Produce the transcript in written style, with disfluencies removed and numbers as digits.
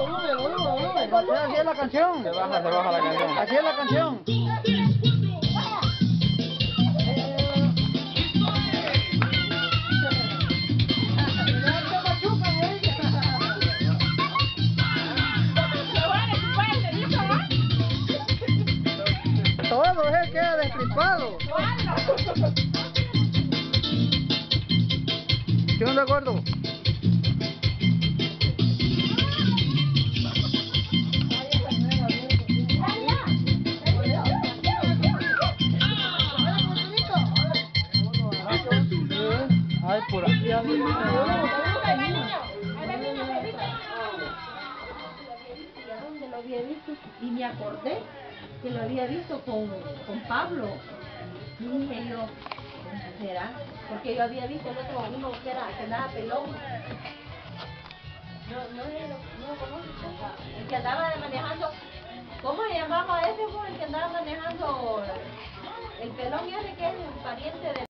Así es la canción. Se baja la canción. Así es la canción. Todo él queda destripado. ¿Qué onda, gordo? Ay, por aquí anda. ¿Dónde lo había visto? Y me acordé que lo había visto con Pablo. Y dije yo, ¿será? Porque yo había visto el otro uno que andaba pelón. No lo conoces. El que andaba manejando, ¿cómo se llamaba ese? El que andaba manejando el pelón ese que es el pariente de